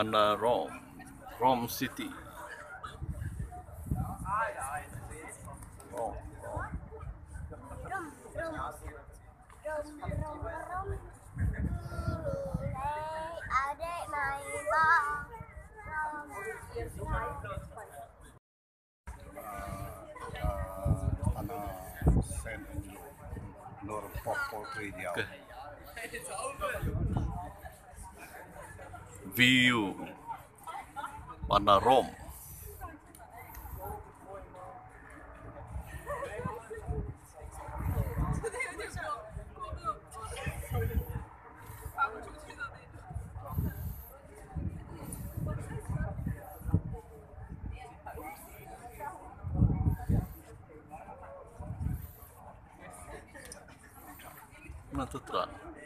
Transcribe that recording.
Warna Rome, Rome City. Rome, Rome. Adik main bang. Tanah Sant Angelo, Lor Poetry dia. Okay. View Warna Rome. Mana tu terang?